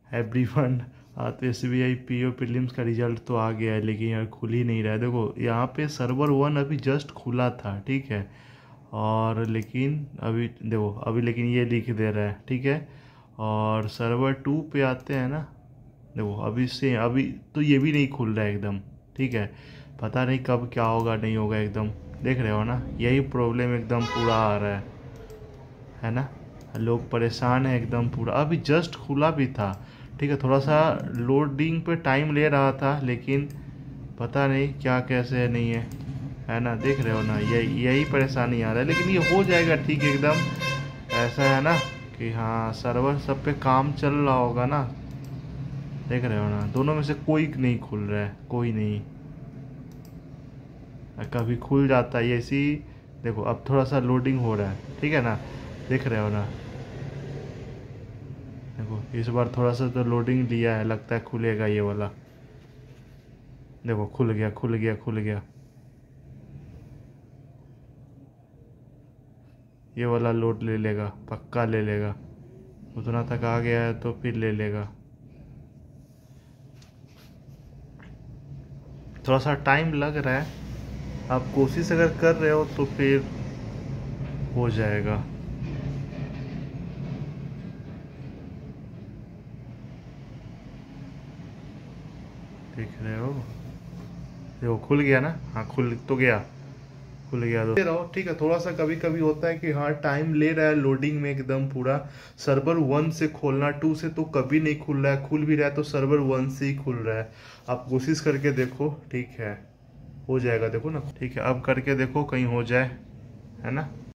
Everyone. तो SBI PO prelims का result तो आ गया है, लेकिन यार खुल ही नहीं रहा है। देखो यहाँ पे सर्वर 1 अभी जस्ट खुला था, ठीक है, और लेकिन अभी देखो अभी लेकिन ये लिख दे रहा है, ठीक है। और सर्वर 2 पे आते हैं ना, देखो अभी से अभी तो ये भी नहीं खुल रहा है एकदम, ठीक है। पता नहीं कब क्या होगा नहीं होगा एकदम, देख रहे हो ना, यही प्रॉब्लम एकदम पूरा आ रहा है ना। लोग परेशान है एकदम पूरा। अभी जस्ट खुला भी था, ठीक है, थोड़ा सा लोडिंग पे टाइम ले रहा था, लेकिन पता नहीं क्या कैसे नहीं है ना, देख रहे हो ना, यही परेशानी आ रहा है। लेकिन ये हो जाएगा ठीक एकदम, ऐसा है ना कि हाँ सर्वर सब पे काम चल रहा होगा ना, देख रहे हो ना। दोनों में से कोई नहीं खुल रहा है, कोई नहीं। कभी खुल जाता है ऐसी। देखो अब थोड़ा सा लोडिंग हो रहा है, ठीक है ना, देख रहे हो ना। देखो इस बार थोड़ा सा तो लोडिंग लिया है, लगता है खुलेगा ये वाला। देखो खुल गया खुल गया खुल गया, ये वाला लोड ले लेगा, पक्का ले लेगा। उतना तक आ गया है तो फिर ले लेगा। थोड़ा सा टाइम लग रहा है, आप कोशिश अगर कर रहे हो तो फिर हो जाएगा। देख रहे हो, देखो खुल गया ना, हाँ खुल तो गया, खुल गया। दे रहा हूँ, ठीक है। थोड़ा सा कभी कभी होता है कि हाँ टाइम ले रहा है लोडिंग में एकदम पूरा। सर्वर 1 से खोलना 2 से तो कभी नहीं खुल रहा है, खुल भी रहा है तो सर्वर 1 से ही खुल रहा है। आप कोशिश करके देखो, ठीक है, हो जाएगा। देखो ना, ठीक है, अब करके देखो कहीं हो जाए, है ना।